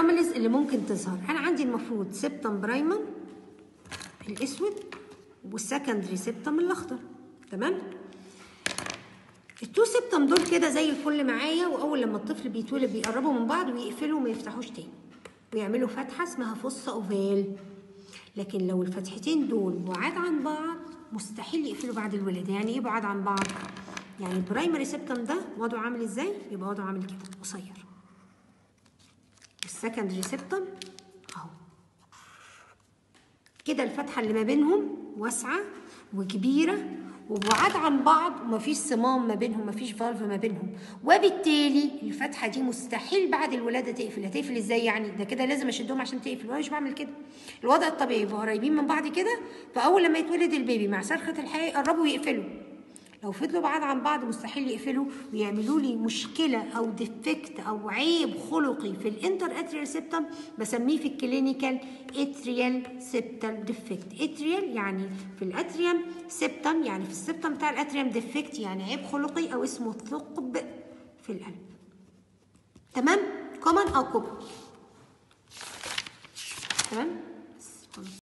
الانوماليز اللي ممكن تظهر. انا عندي المفروض سيبتم برايمم الاسود والسكندري سيبتم الاخضر، تمام؟ التو سيبتم دول كده زي الفل معايا، واول لما الطفل بيتولد بيقربوا من بعض ويقفلوا وما يفتحوش تاني ويعملوا فتحه اسمها فص اوفال. لكن لو الفتحتين دول بعاد عن بعض مستحيل يقفلوا بعد الولاده. يعني ايه بعاد عن بعض؟ يعني البرايمري سيبتم ده وضعه عامل ازاي؟ يبقى وضعه عامل كده قصير. السكندري سيبتم اهو كده، الفتحه اللي ما بينهم واسعه وكبيره وبعاد عن بعض ومفيش صمام ما بينهم، مفيش فالف ما بينهم، وبالتالي الفتحه دي مستحيل بعد الولاده تقفل. هتقفل ازاي يعني؟ ده كده لازم اشدهم عشان تقفل، وانا مش بعمل كده. الوضع الطبيعي يبقوا قريبين من بعض كده، فاول لما يتولد البيبي مع صرخه الحياه يقربوا ويقفلوا. لو فضلوا بعاد عن بعض مستحيل يقفلوا ويعملوا لي مشكله او ديفكت او عيب خلقي في الانتر اتريال سيبتم، بسميه في الكلينيكال اتريال سيبتال ديفكت. اتريال يعني في الاتريوم، سيبتم يعني في السيبتم بتاع الاتريوم، ديفكت يعني عيب خلقي او اسمه ثقب في القلب. تمام؟ كومن او كوبن. تمام؟